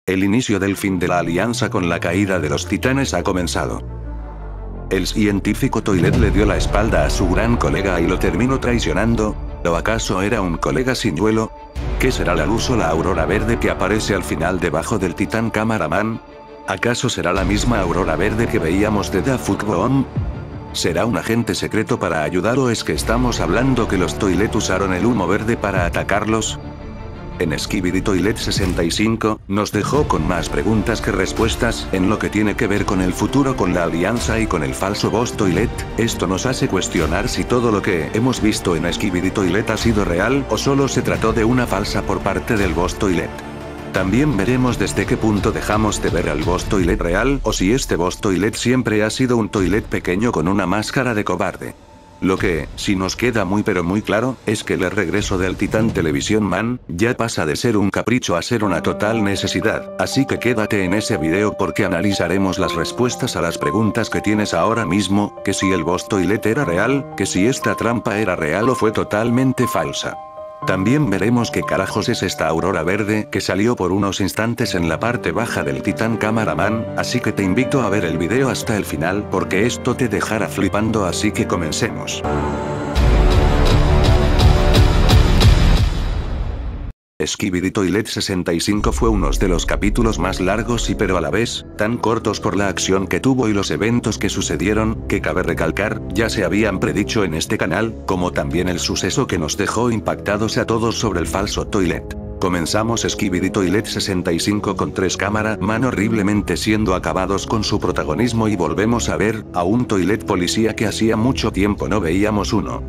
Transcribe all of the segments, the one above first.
El inicio del fin de la alianza con la caída de los titanes ha comenzado. El científico Toilet le dio la espalda a su gran colega y lo terminó traicionando. ¿O acaso era un colega ciñuelo? ¿Qué será la luz o la aurora verde que aparece al final debajo del titán Cameraman? ¿Acaso será la misma aurora verde que veíamos de The Fuck Bomb? ¿Será un agente secreto para ayudar o es que estamos hablando que los Toilet usaron el humo verde para atacarlos? En Skibidi Toilet 65, nos dejó con más preguntas que respuestas en lo que tiene que ver con el futuro con la alianza y con el falso Boss Toilet. Esto nos hace cuestionar si todo lo que hemos visto en Skibidi Toilet ha sido real o solo se trató de una falsa por parte del Boss Toilet. También veremos desde qué punto dejamos de ver al Boss Toilet real o si este Boss Toilet siempre ha sido un Toilet pequeño con una máscara de cobarde. Lo que, si nos queda muy pero muy claro, es que el regreso del Titán Television Man, ya pasa de ser un capricho a ser una total necesidad, así que quédate en ese video porque analizaremos las respuestas a las preguntas que tienes ahora mismo, que si el Boss Toilet era real, que si esta trampa era real o fue totalmente falsa. También veremos qué carajos es esta aurora verde que salió por unos instantes en la parte baja del Titán Cameraman, así que te invito a ver el video hasta el final porque esto te dejará flipando, así que comencemos. Skibidi Toilet 65 fue uno de los capítulos más largos y pero a la vez, tan cortos por la acción que tuvo y los eventos que sucedieron, que cabe recalcar, ya se habían predicho en este canal, como también el suceso que nos dejó impactados a todos sobre el falso Toilet. Comenzamos Skibidi Toilet 65 con 3 Cameraman horriblemente siendo acabados con su protagonismo y volvemos a ver, a un Toilet policía que hacía mucho tiempo no veíamos uno.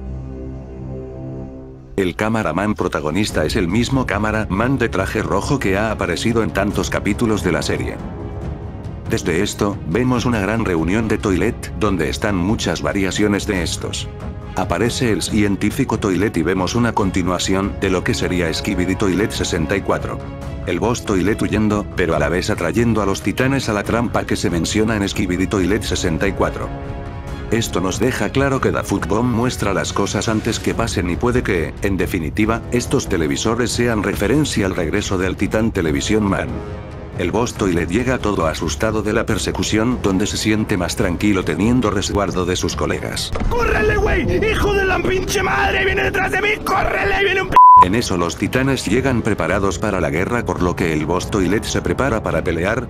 El Cameraman protagonista es el mismo Cameraman de traje rojo que ha aparecido en tantos capítulos de la serie. Desde esto, vemos una gran reunión de Toilet, donde están muchas variaciones de estos. Aparece el científico Toilet y vemos una continuación de lo que sería Skibidi Toilet 64. El Boss Toilet huyendo, pero a la vez atrayendo a los titanes a la trampa que se menciona en Skibidi Toilet 64. Esto nos deja claro que The Fuck Bomb muestra las cosas antes que pasen y puede que, en definitiva, estos televisores sean referencia al regreso del Titán Television Man. El Boss Toilet llega todo asustado de la persecución donde se siente más tranquilo teniendo resguardo de sus colegas. ¡Córrele, güey! ¡Hijo de la pinche madre! ¡Viene detrás de mí! ¡Córrele! ¡Viene un p***! En eso los titanes llegan preparados para la guerra por lo que el Boss Toilet se prepara para pelear.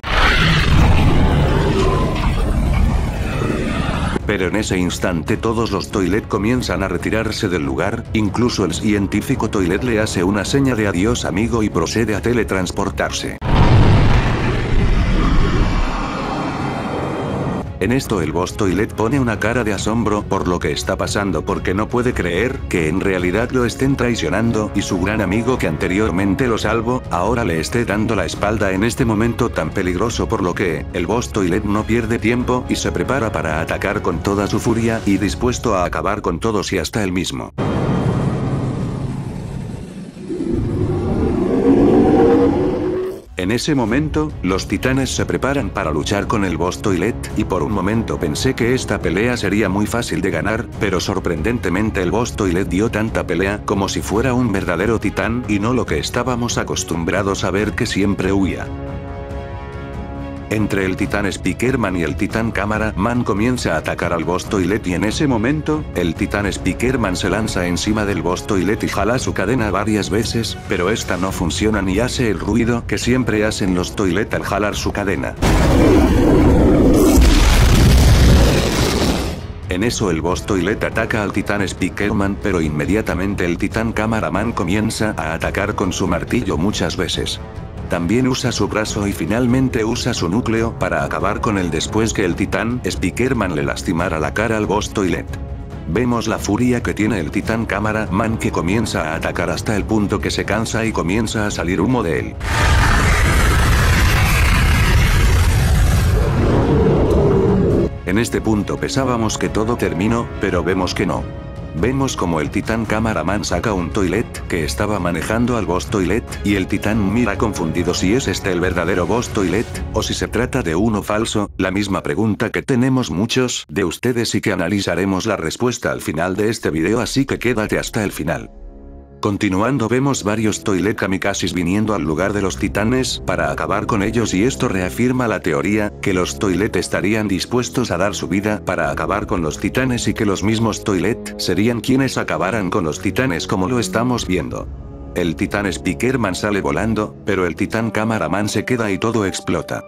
Pero en ese instante todos los Toilet comienzan a retirarse del lugar, incluso el científico Toilet le hace una seña de adiós amigo y procede a teletransportarse. En esto el Boss Toilet pone una cara de asombro por lo que está pasando porque no puede creer que en realidad lo estén traicionando y su gran amigo que anteriormente lo salvó, ahora le esté dando la espalda en este momento tan peligroso por lo que, el Boss Toilet no pierde tiempo y se prepara para atacar con toda su furia y dispuesto a acabar con todos y hasta él mismo. En ese momento, los titanes se preparan para luchar con el Boss Toilet, y por un momento pensé que esta pelea sería muy fácil de ganar, pero sorprendentemente el Boss Toilet dio tanta pelea como si fuera un verdadero titán y no lo que estábamos acostumbrados a ver que siempre huía. Entre el Titán Speakerman y el Titán Cameraman comienza a atacar al Boss Toilet y en ese momento, el Titán Speakerman se lanza encima del Boss Toilet y jala su cadena varias veces, pero esta no funciona ni hace el ruido que siempre hacen los Toilet al jalar su cadena. En eso el Boss Toilet ataca al Titán Speakerman pero inmediatamente el Titán Cameraman comienza a atacar con su martillo muchas veces. También usa su brazo y finalmente usa su núcleo para acabar con él después que el Titán Speakerman le lastimara la cara al Boss Toilet. Vemos la furia que tiene el Titán Cameraman que comienza a atacar hasta el punto que se cansa y comienza a salir humo de él. En este punto pensábamos que todo terminó, pero vemos que no. Vemos como el Titán Cameraman saca un Toilet que estaba manejando al Boss Toilet, y el Titán mira confundido si es este el verdadero Boss Toilet, o si se trata de uno falso, la misma pregunta que tenemos muchos de ustedes y que analizaremos la respuesta al final de este video así que quédate hasta el final. Continuando vemos varios Toilet kamikazes viniendo al lugar de los titanes para acabar con ellos y esto reafirma la teoría, que los Toilet estarían dispuestos a dar su vida para acabar con los titanes y que los mismos Toilet serían quienes acabaran con los titanes como lo estamos viendo. El titán Spiker-Man sale volando, pero el titán Cameraman se queda y todo explota.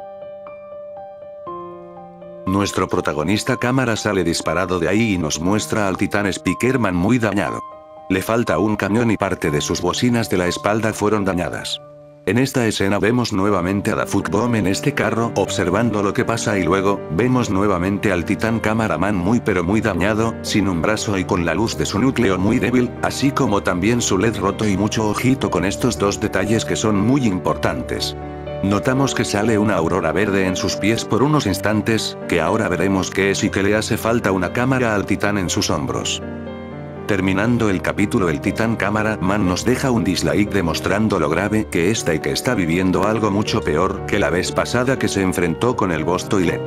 Nuestro protagonista Cámara sale disparado de ahí y nos muestra al titán Spiker-Man muy dañado. Le falta un camión y parte de sus bocinas de la espalda fueron dañadas. En esta escena vemos nuevamente a Daft Bomb en este carro observando lo que pasa y luego, vemos nuevamente al titán Cameraman muy dañado, sin un brazo y con la luz de su núcleo muy débil, así como también su LED roto y mucho ojito con estos dos detalles que son muy importantes. Notamos que sale una aurora verde en sus pies por unos instantes, que ahora veremos qué es y que le hace falta una cámara al titán en sus hombros. Terminando el capítulo el titán Cameraman nos deja un dislike demostrando lo grave que está y que está viviendo algo mucho peor que la vez pasada que se enfrentó con el boss Toilet.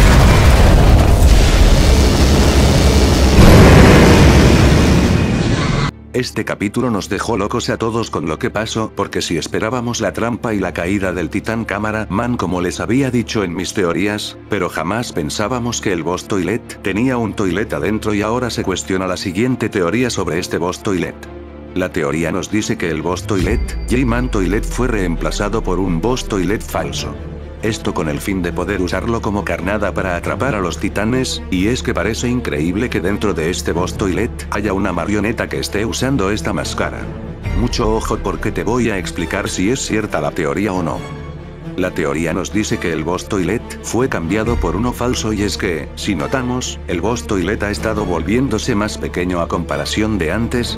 Este capítulo nos dejó locos a todos con lo que pasó porque si esperábamos la trampa y la caída del titán Cameraman como les había dicho en mis teorías, pero jamás pensábamos que el boss Toilet tenía un Toilet adentro y ahora se cuestiona la siguiente teoría sobre este boss Toilet. La teoría nos dice que el boss Toilet, J-Man Toilet fue reemplazado por un boss Toilet falso. Esto con el fin de poder usarlo como carnada para atrapar a los titanes, y es que parece increíble que dentro de este boss Toilet haya una marioneta que esté usando esta máscara. Mucho ojo porque te voy a explicar si es cierta la teoría o no. La teoría nos dice que el boss Toilet fue cambiado por uno falso y es que, si notamos, el boss Toilet ha estado volviéndose más pequeño a comparación de antes.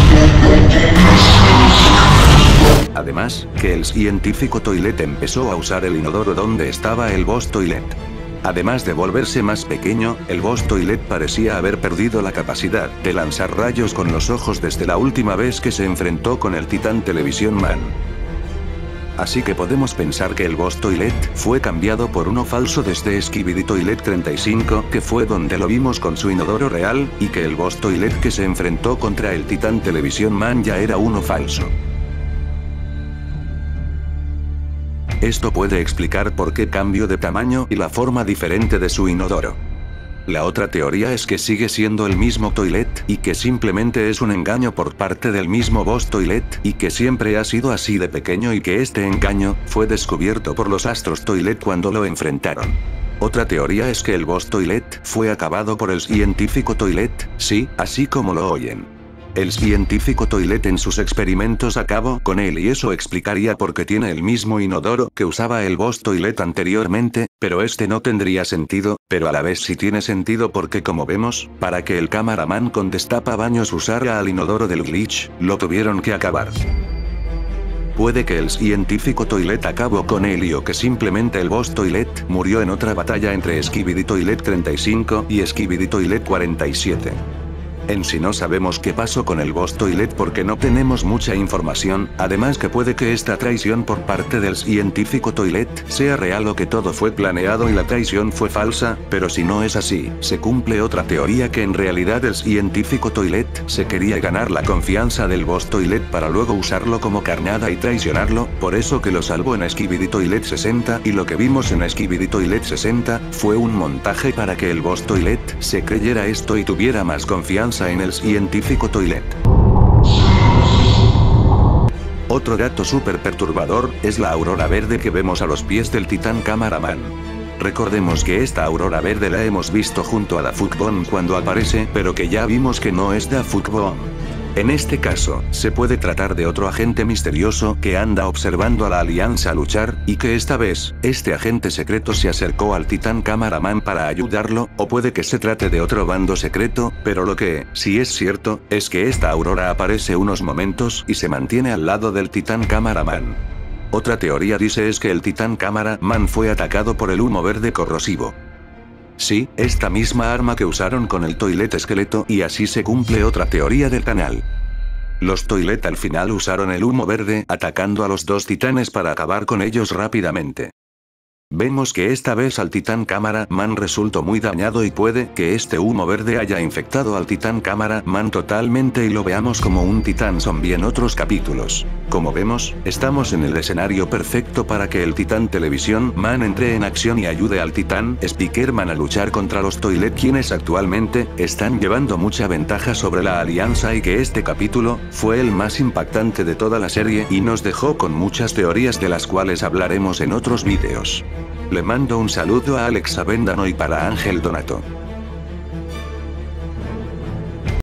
Además, que el científico Toilet empezó a usar el inodoro donde estaba el boss Toilet. Además de volverse más pequeño, el boss Toilet parecía haber perdido la capacidad de lanzar rayos con los ojos desde la última vez que se enfrentó con el titán Television Man. Así que podemos pensar que el boss Toilet fue cambiado por uno falso desde Skibidi Toilet 35, que fue donde lo vimos con su inodoro real, y que el boss Toilet que se enfrentó contra el titán Television Man ya era uno falso. Esto puede explicar por qué cambió de tamaño y la forma diferente de su inodoro. La otra teoría es que sigue siendo el mismo Toilet y que simplemente es un engaño por parte del mismo boss Toilet y que siempre ha sido así de pequeño y que este engaño fue descubierto por los Astros Toilet cuando lo enfrentaron. Otra teoría es que el boss Toilet fue acabado por el científico Toilet, sí, así como lo oyen. El científico Toilet en sus experimentos acabó con él y eso explicaría por qué tiene el mismo inodoro que usaba el boss Toilet anteriormente, pero este no tendría sentido, pero a la vez sí tiene sentido porque como vemos, para que el Cameraman con destapabaños usara al inodoro del glitch, lo tuvieron que acabar. Puede que el científico Toilet acabó con él y o que simplemente el boss Toilet murió en otra batalla entre Skibidi Toilet 35 y Skibidi Toilet 47. En sí no sabemos qué pasó con el boss Toilet porque no tenemos mucha información, además que puede que esta traición por parte del científico Toilet sea real o que todo fue planeado y la traición fue falsa, pero si no es así, se cumple otra teoría que en realidad el científico Toilet se quería ganar la confianza del boss Toilet para luego usarlo como carnada y traicionarlo, por eso que lo salvó en Skibidi Toilet 60 y lo que vimos en Skibidi Toilet 60 fue un montaje para que el boss Toilet se creyera esto y tuviera más confianza en el científico Toilet. Otro dato súper perturbador es la aurora verde que vemos a los pies del titán Cameraman. Recordemos que esta aurora verde la hemos visto junto a Daft Bomb cuando aparece, pero que ya vimos que no es Daft Bomb. En este caso, se puede tratar de otro agente misterioso que anda observando a la Alianza luchar, y que esta vez, este agente secreto se acercó al titán Cameraman para ayudarlo, o puede que se trate de otro bando secreto, pero lo que, sí es cierto, es que esta aurora aparece unos momentos y se mantiene al lado del titán Cameraman. Otra teoría dice es que el titán Cameraman fue atacado por el humo verde corrosivo. Sí, esta misma arma que usaron con el Toilet esqueleto y así se cumple otra teoría del canal. Los Toilet al final usaron el humo verde atacando a los dos titanes para acabar con ellos rápidamente. Vemos que esta vez al Titán Cámara Man resultó muy dañado y puede que este humo verde haya infectado al Titán Cámara Man totalmente y lo veamos como un titán zombie en otros capítulos. Como vemos, estamos en el escenario perfecto para que el Titán Televisión Man entre en acción y ayude al Titán Speakerman a luchar contra los Toilet, quienes actualmente están llevando mucha ventaja sobre la alianza, y que este capítulo fue el más impactante de toda la serie y nos dejó con muchas teorías de las cuales hablaremos en otros vídeos. Le mando un saludo a Alex Avendano y para Ángel Donato.